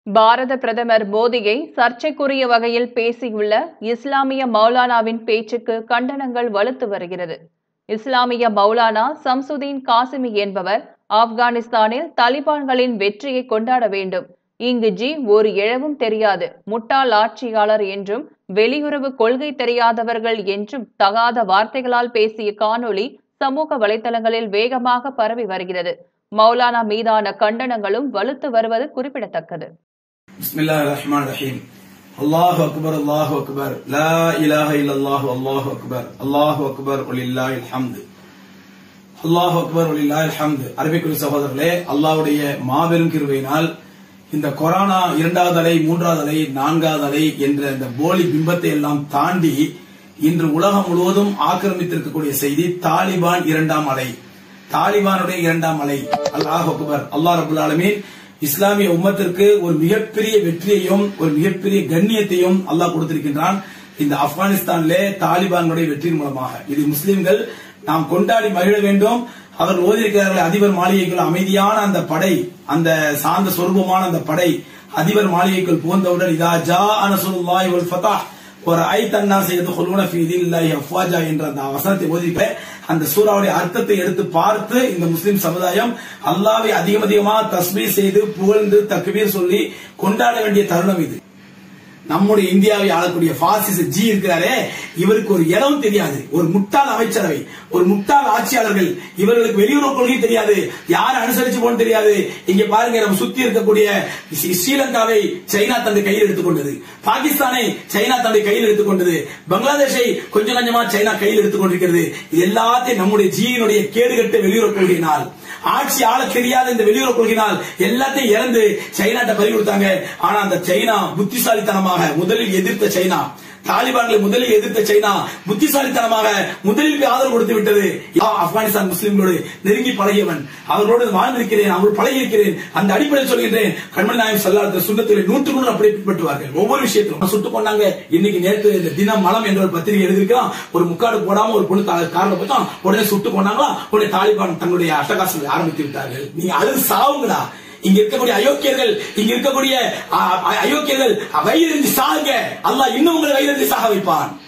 பாரத பிரதமர் மோடியை சர்ச்சைக்குரிய வகையில் பேசியுள்ள இஸ்லாமிய மௌலானாவின் பேச்சுக்கு கண்டனங்கள் வலுத்து வருகிறது. இஸ்லாமிய மௌலானா சம்சுதீன் காசிமி என்பவர் ஆப்கானிஸ்தானில் தலிபான்களின் வெற்றியை கொண்டாட வேண்டும், இங்கு ஒரு இழவும் தெரியாது, முட்டாள் ஆட்சியாளர் என்றும் வெளியுறவு கொள்கை தெரியாதவர்கள் என்றும் தகாத வார்த்தைகளால் பேசிய காணொளி சமூக வலைதளங்களில் வேகமாக பரவி வருகிறது. மௌலானா மீதான கண்டனங்களும் வலுத்து வருவது குறிப்பிடத்தக்கது. பிஸ்மில்லாஹிர்ரஹ்மானிர்ரஹீம். அல்லாஹு அக்பர் அல்லாஹு அக்பர் லா இலாஹ இல்லல்லாஹ் அல்லாஹு அக்பர் அல்லாஹு அக்பர் வலில்லாஹில் ஹம்து அல்லாஹு அக்பர் வலில்லாஹில் ஹம்து. அரபிக்குரிய சகோதரர்களே, அல்லாஹ்வுடைய மாபெரும் கிருபையினால் இந்த கொரோனா 2வது அலை 3வது அலை 4வது அலை என்ற இந்த போலி பிம்பத்தை எல்லாம் தாண்டி இன்று உலகம் முழுவதும் ஆக்கிரமித்திருக்கக்கூடிய செய்தி தாலிபான் 2ஆம் அலை, தாலிபானுடைய 2ஆம் அலை. அல்லாஹு அக்பர். அல்லாஹ் ரப்பல் ஆலமீன் இஸ்லாமிய உம்மத்திற்கு ஒரு மிகப்பெரிய வெற்றியையும் ஒரு மிகப்பெரிய கண்ணியத்தையும் அல்லாஹ் கொடுத்திருக்கின்றான் இந்த ஆப்கானிஸ்தானிலே தாலிபான்களுடைய வெற்றியின் மூலமாக. இது முஸ்லிம்கள் நாம் கொண்டாடி மகிழ வேண்டும். அவர் ஓதியிருக்கிறார்கள், அதிபர் மாளிகைக்குள் அமைதியான அந்த படை, அந்த சாந்த சொரூபமான அந்த படை அதிபர் மாளிகைக்குள் புகுந்தவுடன் இதா ஜா நஸ்ருல்லாஹி வல் ஃபத்ஹ் ஒரு ஐத்தன்னாஸ் யதுகுலூன ஃபீ தீனில்லாஹி அஃப்வாஜா என்ற அந்த வசனத்தை ஓதிக்க அந்த சூறாவுடைய அர்த்தத்தை எடுத்து பார்த்து இந்த முஸ்லிம் சமுதாயம் அல்லாஹ்வை அதிகமாக தஸ்பீஹ் செய்து புகழ்ந்து தக்பீர் சொல்லி கொண்டாட வேண்டிய தருணம் இது. நம்முடைய இந்தியாவை ஆளக்கூடிய பாசிச இருக்கிறாரே, இவருக்கு ஒரு இடம் தெரியாது, ஒரு முட்டாள் அமைச்சரவை, ஒரு முட்டாள் ஆட்சியாளர்கள், இவர்களுக்கு வெளியுறவு கொள்கை தெரியாது, யார் அனுசரிச்சு போன தெரியாது. இங்க பாருங்க, நம்ம சுத்தி இருக்கக்கூடிய ஸ்ரீலங்காவை சைனா தன்னுடைய கையில் எடுத்துக்கொண்டது, பாகிஸ்தானை சைனா தன்னுடைய கையில் எடுத்துக்கொண்டது, பங்களாதேஷை கொஞ்சம் கொஞ்சமா சைனா கையில் எடுத்துக்கொண்டிருக்கிறது. இது எல்லாத்தையும் நம்முடைய ஜியினுடைய கேடுகட்ட வெளியுறவு கொள்கையினால், ஆட்சி ஆள தெரியாத இந்த வெளியுறவு கொள்கையினால் எல்லாத்தையும் இறந்து சைனாட்ட பறி கொடுத்தாங்க. ஆனா அந்த சைனா புத்திசாலித்தனமாக முதலில் எதிர்த்த சைனா, தாலிபான்களை முதலில் எதிர்த்த சைனா புத்திசாலித்தனமாக முதலில் ஆதரவு கொடுத்து விட்டது. ஆப்கானிஸ்தான் முஸ்லிம்களோடு நெருங்கி பழகியவன், அவர்களோடு வாழ்ந்திருக்கிறேன், அவர்கள் பழகியிருக்கிறேன். அந்த அடிப்படையில் சொல்கின்றேன், கண்மணி நாயகம் ஸல்லல்லாஹு அலைஹி வஸல்லம் சுன்னத்திலே 100% அப்படியே பின்பற்றுவார்கள். ஒவ்வொரு விஷயத்திலும் சுட்டுக் கொண்டாங்க. இன்னைக்கு நேற்று இந்த தினம் மலம் என்ற ஒரு பத்திரிகை எழுதியிருக்கான், ஒரு முக்காடு போடாம ஒரு பொண்ணு காரில் போயிட்டான், உடனே சுட்டுக் கொண்டாங்களா, உடனே தாலிபான் தங்களுடைய அட்டகாசங்களை ஆரம்பித்து விட்டார்கள். நீங்க அழுது சாவுங்களா? இங்க இருக்கக்கூடிய அயோக்கியர்கள், இங்க இருக்கக்கூடிய அயோக்கியர்கள் வயிறறிஞ்சு சாகுங்க, அல்லாஹ் இன்னும் உங்களை வயிறறிஞ்சு சாக வைப்பான்.